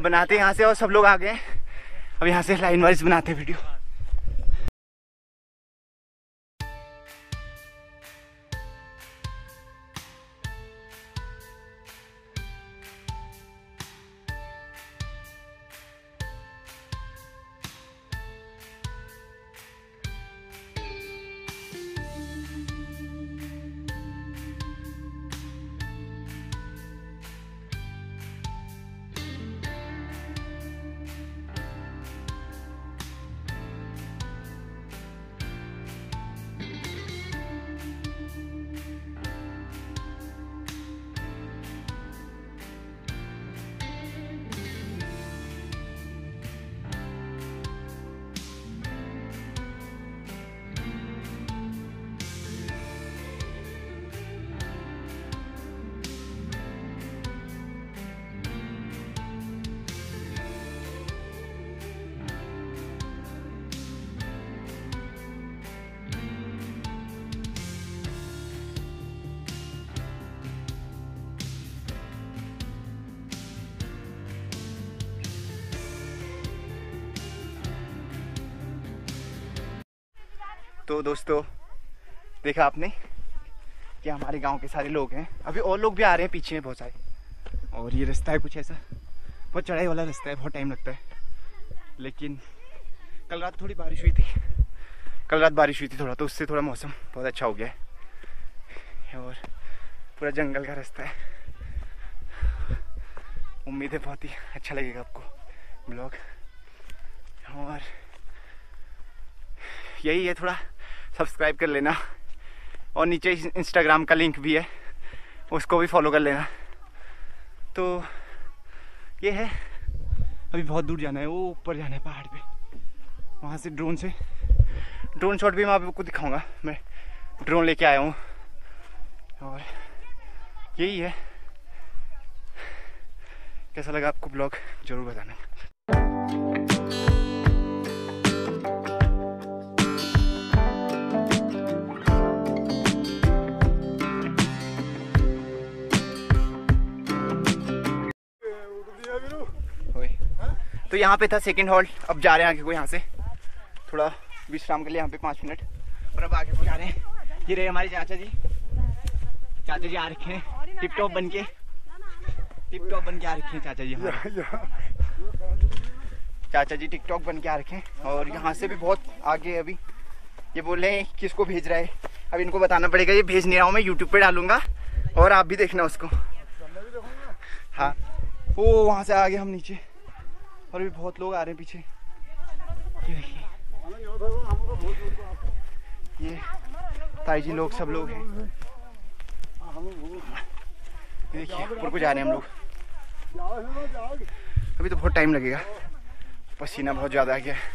बनाते यहाँ से और सब लोग आ गए। अब यहाँ से लाइन वाइज बनाते वीडियो। तो दोस्तों देखा आपने कि हमारे गांव के सारे लोग हैं, अभी और लोग भी आ रहे हैं पीछे में बहुत सारे। और ये रास्ता है कुछ ऐसा, बहुत चढ़ाई वाला रास्ता है, बहुत टाइम लगता है। लेकिन कल रात थोड़ी बारिश हुई थी, थोड़ा, तो उससे थोड़ा मौसम बहुत अच्छा हो गया है। और पूरा जंगल का रास्ता है। उम्मीद है बहुत ही अच्छा लगेगा आपको ब्लॉग। और यही है, थोड़ा सब्सक्राइब कर लेना और नीचे इंस्टाग्राम का लिंक भी है, उसको भी फॉलो कर लेना। तो ये है, अभी बहुत दूर जाना है, वो ऊपर जाना है पहाड़ पे, वहाँ से ड्रोन शॉट भी मैं आपको दिखाऊंगा। मैं ड्रोन लेके आया हूँ। और यही है, कैसा लगा आपको ब्लॉग जरूर बताना। तो यहाँ पे था सेकंड हॉल्ट, अब जा रहे हैं आगे को, यहाँ से थोड़ा विश्राम के लिए यहाँ पे 5 मिनट, और अब आगे को जा रहे हैं। ये रहे हमारे चाचा जी आ रखे हैं टिप टॉप बन के आ रखे हैं चाचा जी हमारे। चाचा जी टिकटॉक बन के आ रखे हैं। और यहाँ से भी बहुत आगे, अभी ये बोल रहे हैं किसको भेज रहा है, अब इनको बताना पड़ेगा। ये भेज नहीं रहा हूँ मैं, यूट्यूब पे डालूंगा और आप भी देखना उसको। हाँ, वो वहाँ से आगे हम नीचे, और भी बहुत लोग आ रहे हैं पीछे। ये देखिए, ये ताई जी लोग, सब लोग हैं। ये देखिए ऊपर को जा रहे हैं हम लोग। अभी तो बहुत टाइम लगेगा, पसीना बहुत ज़्यादा आ गया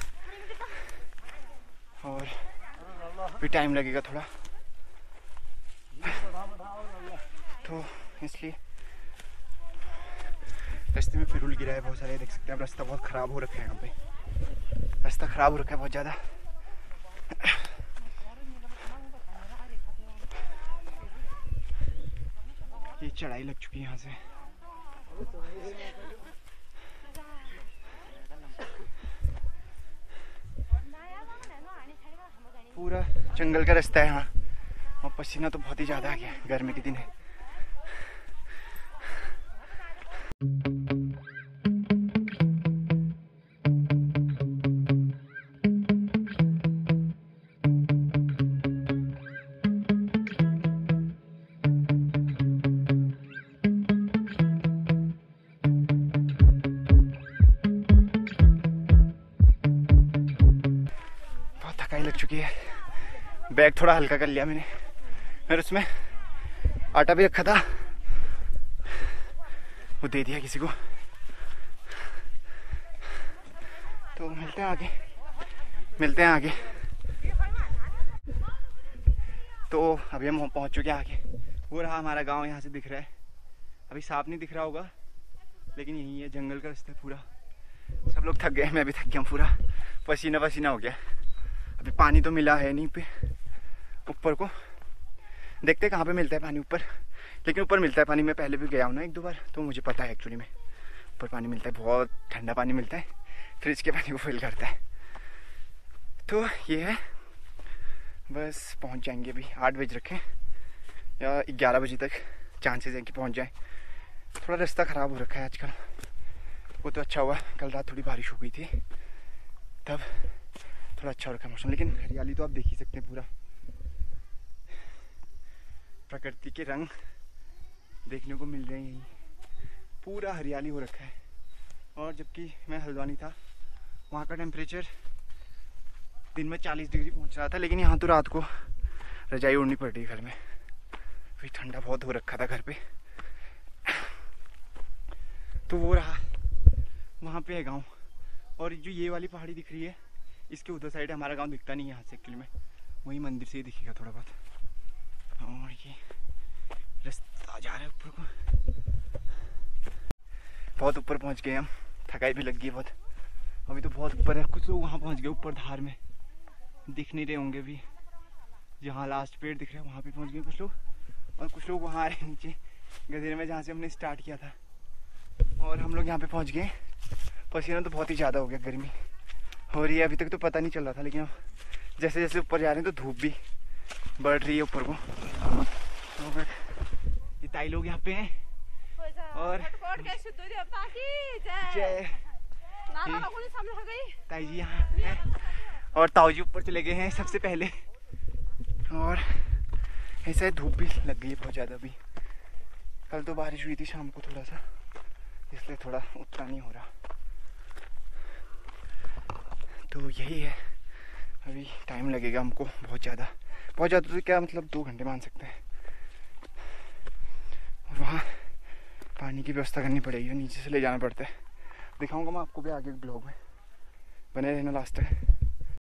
और भी टाइम लगेगा थोड़ा, तो इसलिए रास्ते में फिरूल गिरा है बहुत सारे, देख सकते हैं। रास्ता बहुत ख़राब हो रखा है, यहाँ पे रास्ता ख़राब हो रखा है बहुत ज़्यादा। ये चढ़ाई लग चुकी है यहाँ से। पूरा जंगल का रास्ता है यहाँ, और पसीना तो बहुत ही ज़्यादा आ गया, गर्मी के दिन है। थकाई लग चुकी है। बैग थोड़ा हल्का कर लिया मैंने, फिर उसमें आटा भी रखा था, वो दे दिया किसी को। तो मिलते हैं आगे। तो अभी हम पहुंच चुके हैं आगे। वो रहा हमारा गांव, यहाँ से दिख रहा है। अभी साफ नहीं दिख रहा होगा, लेकिन यही है, जंगल का रास्ता है पूरा। सब लोग थक गए, मैं भी थक गया, पूरा पसीना हो गया। अभी पानी तो मिला है नहीं पे, ऊपर को देखते कहाँ पे मिलता है पानी ऊपर, लेकिन ऊपर मिलता है पानी। मैं पहले भी गया हूँ ना 1-2 बार, तो मुझे पता है एक्चुअली में ऊपर पानी मिलता है, बहुत ठंडा पानी मिलता है, फ्रिज के पानी को फिल करता है। तो ये है, बस पहुंच जाएंगे अभी। 8 बज रखे या 11 बजे तक चांसेस हैं कि पहुंच जाए। थोड़ा रास्ता ख़राब हो रखा है आजकल, वो तो अच्छा हुआ कल रात थोड़ी बारिश हो गई थी, तब थोड़ा अच्छा हो रखा है मौसम। लेकिन हरियाली तो आप देख ही सकते हैं, पूरा प्रकृति के रंग देखने को मिल रहे हैं, पूरा हरियाली हो रखा है। और जबकि मैं हल्द्वानी था, वहाँ का टेम्परेचर दिन में 40 डिग्री पहुँच रहा था, लेकिन यहाँ तो रात को रजाई ओढ़नी पड़ रही घर में, फिर ठंडा बहुत हो रखा था घर पे। तो वो रहा, वहाँ पे है गांव। और जो ये वाली पहाड़ी दिख रही है, इसके उधर साइड हमारा गांव दिखता नहीं है यहाँ से एक्चुअली में, वही मंदिर से ही दिखेगा थोड़ा बहुत। और ये रास्ता जा रहा है ऊपर को, बहुत ऊपर पहुँच गए हम, थकाई भी लग गई बहुत। अभी तो बहुत ऊपर है, कुछ लोग वहाँ पहुँच गए ऊपर धार में, दिख नहीं रहे होंगे अभी, जहाँ लास्ट पेड़ दिख रहा है वहाँ पे पहुँच गए कुछ लोग। और कुछ लोग वहाँ आ रहे हैं नीचे गधेरे में, जहाँ से हमने स्टार्ट किया था। और हम लोग यहाँ पे पहुँच गए। पसीना तो बहुत ही ज़्यादा हो गया, गर्मी हो रही है। अभी तक तो पता नहीं चल रहा था, लेकिन अब जैसे जैसे ऊपर जा रहे हैं तो धूप भी बढ़ रही है ऊपर को। तो ये ताई लोग यहाँ पे हैं और जय ताई जी यहाँ हैं, और ताऊ जी ऊपर चले गए हैं सबसे पहले। और ऐसे धूप भी लग गई है बहुत ज़्यादा। अभी कल तो बारिश हुई थी शाम को थोड़ा सा, इसलिए थोड़ा उतना नहीं हो रहा। तो यही है, अभी टाइम लगेगा हमको बहुत ज़्यादा तो क्या मतलब 2 घंटे मान सकते हैं। और वहाँ पानी की व्यवस्था करनी पड़ेगी, नीचे से ले जाना पड़ता है। दिखाऊंगा मैं आपको भी आगे ब्लॉग में, बने रहना लास्ट तक।